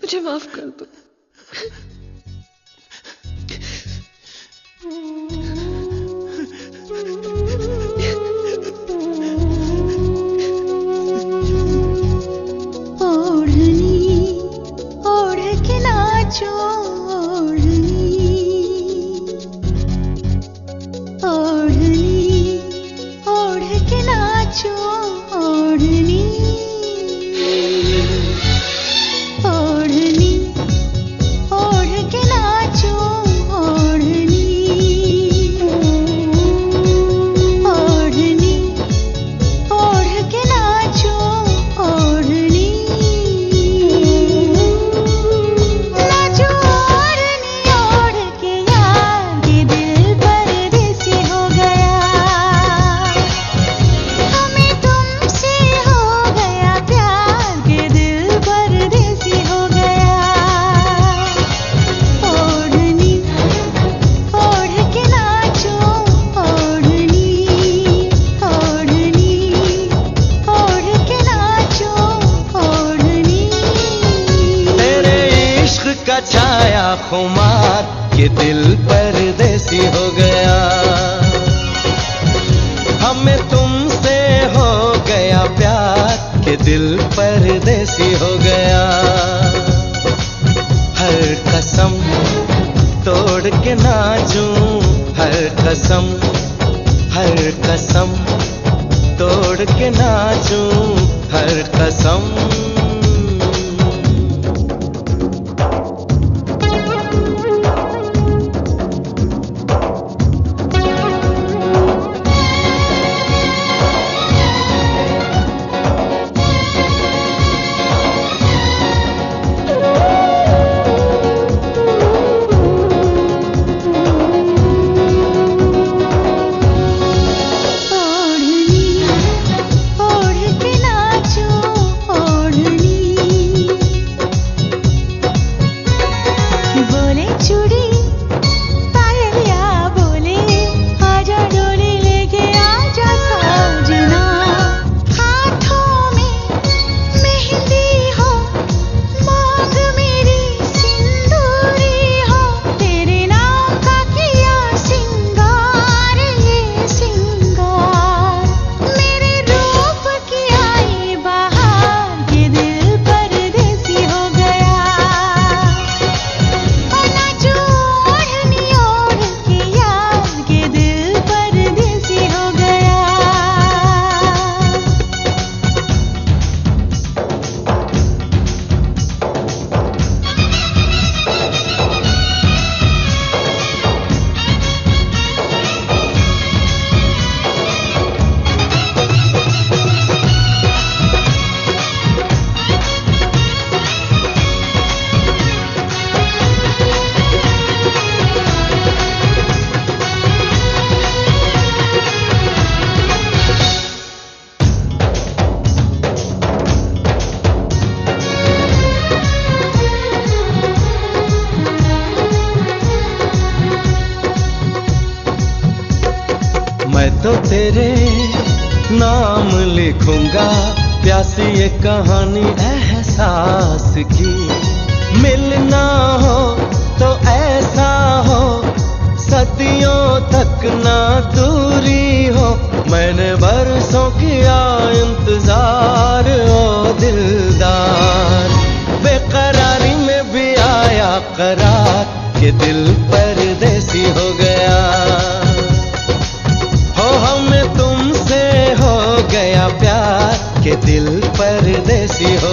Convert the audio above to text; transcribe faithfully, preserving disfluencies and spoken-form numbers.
मुझे माफ कर दो। छाया खुमार के दिल परदेसी हो गया, हमें तुमसे हो गया प्यार के दिल परदेसी हो गया। हर कसम तोड़ के नाचूं, हर कसम हर कसम तोड़ के नाचूं, हर कसम। मैं तो तेरे नाम लिखूंगा प्यासी ये कहानी एहसास की। मिलना हो तो ऐसा हो, सदियों तक ना दूरी हो। मैंने बरसों किया इंतजार ओ दिलदार, बेकरारी में भी आया करार के दिल परदेसी हो गया। हमें तुमसे हो गया प्यार के दिल परदेसी हो